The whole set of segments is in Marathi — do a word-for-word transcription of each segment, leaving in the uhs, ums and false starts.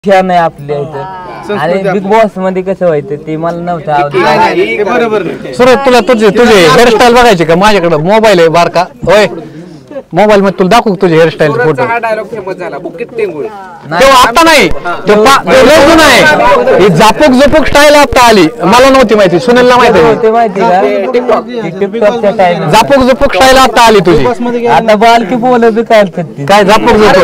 फॅन आहे आपल्या इथं आणि बिग बॉस मध्ये कसं व्हायचं ते मला नव्हतं आवडत। सुरत तुला तुझे तुझे हेअरस्टाईल बघायचे का? माझ्याकडे मोबाईल आहे बारका होय, मोबाईल मध्ये तुला दाखवू तुझे हेअरस्टाईल फोटो। तेव्हा आता नाही, नाही झापूक झुपूक स्टाईल आता आली, मला नव्हती माहिती, सुनीलला माहिती माहिती का झापूक झुपूक स्टाईल आता आली तुझी। आता बाल की बोलत काय काय झापूक झुपूक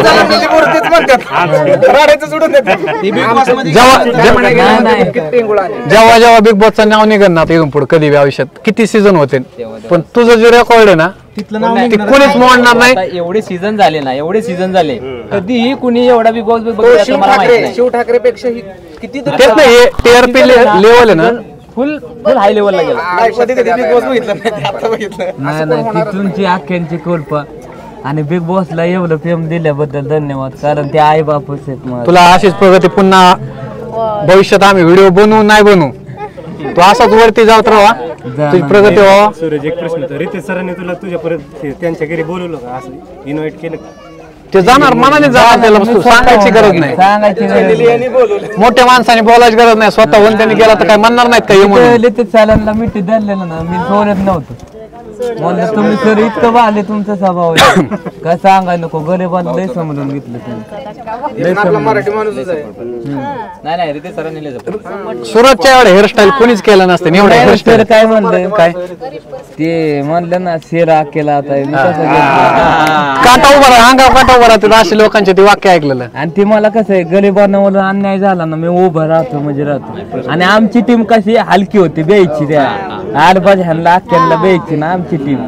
जेव्हा जेव्हा बिग बॉसचं नाव निघन ना इथून पुढे कधी आयुष्यात किती सीझन होते, पण तुझं जे रेकॉर्ड आहे ना ते कोणीच मोडणार नाही। एवढे सीझन झाले ना, एवढे सीझन झाले कधीही कुणी एवढा बिग बॉस शिव ठाकरे पेक्षा किती तेच नाही, टीआरपी लेवल आहे ना फुल फुल हाय लेवलला गेला। नाही नाही तुमची आख्यांची कोल्पा आणि बिग बॉसला एवढं फेम दिल्याबद्दल धन्यवाद, कारण ते आई बापच आहेत। तुला अशीच प्रगती पुन्हा भविष्यात आम्ही व्हिडिओ बनवू नाही बनवू, तू असाच वरती जात राहा, तुझी प्रगती व्हावा। सूरज एक प्रश्न होता, रितेश सरांनी तुला तुझ्यापर्यंत त्यांच्या घरी बोलवलं का, असं इन्व्हाइट केलं का? ते जाणार मनाने जाणार, त्याला सांगायची गरज नाही, सांगायची मोठ्या माणसाने बोलायची गरज नाही, स्वतःहून त्यांनी गेला तर काय म्हणणार नाहीत काही। ते चालायला मिठी धरलेलं ना, मी सोडत नव्हतं, म्हणलं तुम्ही सर इतकं बाले तुमचा स्वभाव काय सांगाय नको, गरीबाला लय समजून घेतलं तुम्ही, मराठी माणूस नाही नाही रितेश सरांनी सुरतच्या एवढं हेअरस्टाईल कोणीच केलं नसतं एवढं हेअरस्टाईल। काय म्हणलं काय ते म्हणलं ना शेरा केला आता काटा उभा राहा, अंगावर काटा उभा राहते असे लोकांचे ते वाक्य ऐकलेलं। आणि ते मला कसं आहे, गरिबांना मला अन्याय झाला ना मी उभं राहतो म्हणजे राहतो। आणि आमची टीम कशी हलकी होती, ब्यायची त्या आठ बाज ह्यांना अख्ख्यांना ब्यायची ना आमची टीम,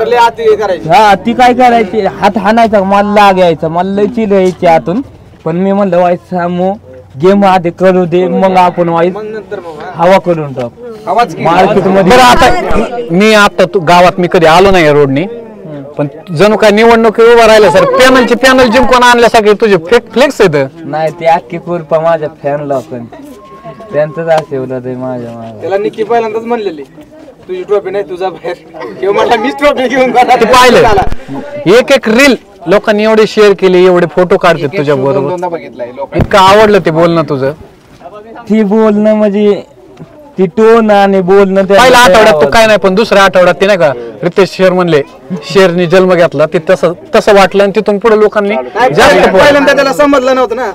हा ती काय करायची हात हाणायचा, मला लाग यायचा, मला लय चिल यायची आतून, पण मी म्हणलं वाईस सामो गेम आधी करू दे मग आपण वाईस हवा करून टाक मार्केट मध्ये। आता मी आता तू गावात मी कधी आलो नाही रोडनी, पण जणू काय निवडणूक उभा राहिलं सर, पॅनलची पॅनल जिंकून आणल्यासारखे तुझे फ्लेक्स येत नाही, ते अख्खी कुरपा माझ्या फॅनला पण त्यांचंच असेवलं ते माझ्या मागे। त्याला निक्की पहिल्यांदाच म्हणलेली तुझी ट्रॉफी नाही तुझा बाहेर, किंवा मला मीच ट्रॉफी घेऊन पाहिलं। एक एक रील लोकांनी एवढे शेअर केले, एवढे फोटो काढतात तुझ्या बरोबर, इतकं आवडलं ते बोलणं तुझं, ती बोलणं म्हणजे ती टोन आणि बोलणं। पहिल्या आठवड्यात तू काय नाही, पण दुसऱ्या आठवड्यात ते नाही का रितेश शेर म्हणले शेरनी जन्म घेतला, ते तसं तसं वाटलं आणि तिथून पुढे लोकांनी जास्त पहिल्यांदा त्याला समजलं नव्हतं ना,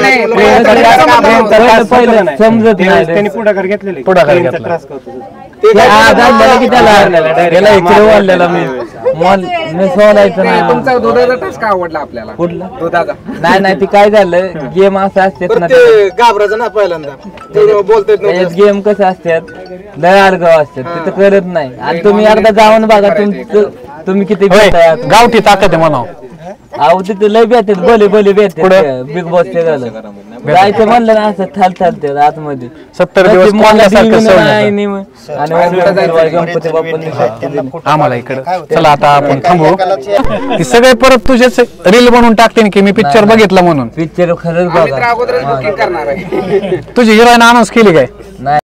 समजत नाही त्यांनी पुढाकार घेतलेले, पुढाकार घेतला मी सोडायचं नाही। तुमचा दुधाचा टचका आवडला आपल्याला, कुठला दुधाचा नाही नाही ती काय झालं, गेम असं असतात ना ते घाबरायचं ना पहिल्यांदा बोलतात गेम कसं असतात लय आडगाव असतात, तिथं करत नाही। आणि तुम्ही एकदा जाऊन बघा तुमचं तुम्ही किती गावठी ताकद आहे म्हणावं, अहो तिथे लय भेटतात, भले भले भेटतात बिग बॉस ते झालं जायचं म्हणलं ना असं थाल थालते आतमध्ये सत्तर दिवस गणपती बाप्पा आम्हाला इकडे। चला आता आपण थांबू, की सगळे परत तुझेच रील बनवून टाकते की मी पिक्चर बघितला म्हणून। पिक्चर खरंच बघा, अगोदरच बुकिंग करणार आहे। तुझी हिरोईन अनाउन्स केली काय? नाही